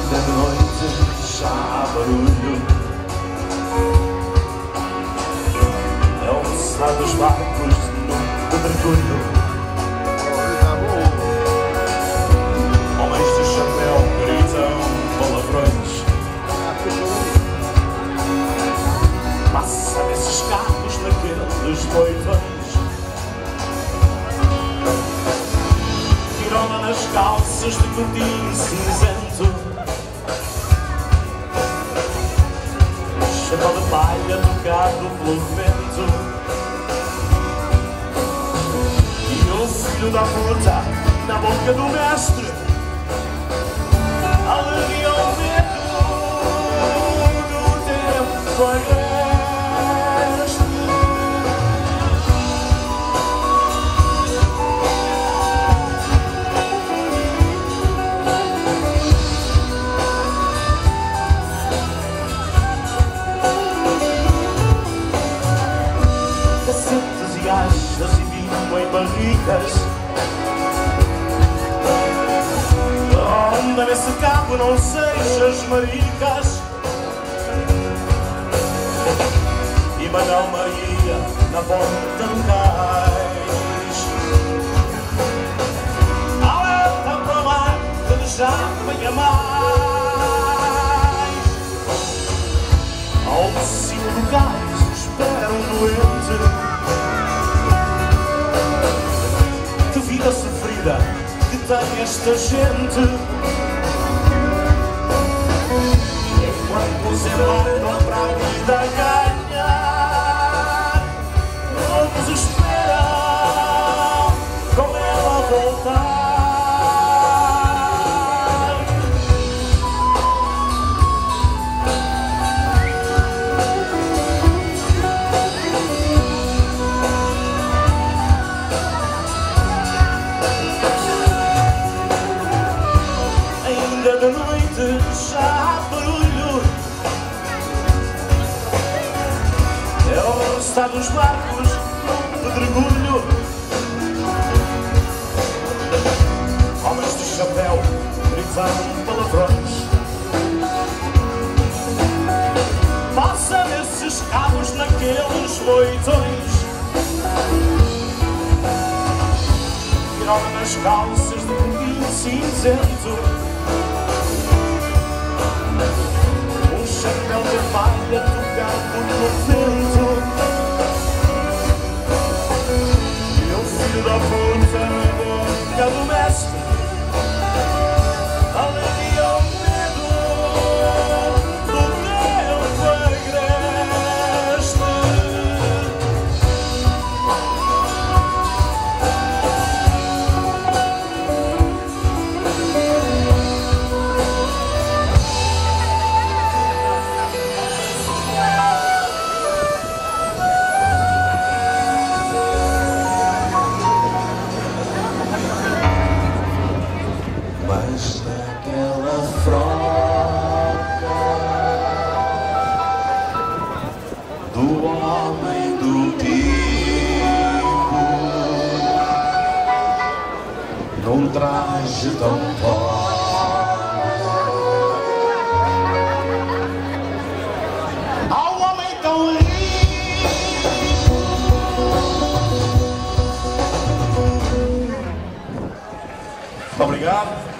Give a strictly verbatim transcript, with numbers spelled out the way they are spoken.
Ainda de noite já há barulho, é o roçar dos barcos no pedregulho. Homens de chapéu gritam palavrões, passa desses carros naqueles boitões. Tirona nas calças de cortim cinzento, chapéu de palha tocado pelo vento. E o filho da puta na boca do mestre alivia o medo do tempo agreste. Cacetes e achas e vinho em barricas, anda nesse cabo, não sejas maricas. E Manuel Maria na ponta do cais, alerta para lá que já venha mais. Ao cimo do cais espera um doente, que vida sofrida que tem esta gente. Enquanto se embarcam para a vida ganhar, todos esperam com ela voltar. Ainda de noite já há barulho, é o roçar dos barcos no pedregulho. Homens de chapéu gritam palavrões, passa nesses cabos naqueles moitões. Tirona nas calças de cortim cinzento, um chapéu de palha tocado no vento. E o filho da puta na boca do mestre alivia o medo do tempo agreste. Mas naquela frota do homem do pico, num traje tão pobre, ao homem tão rico. Obrigado.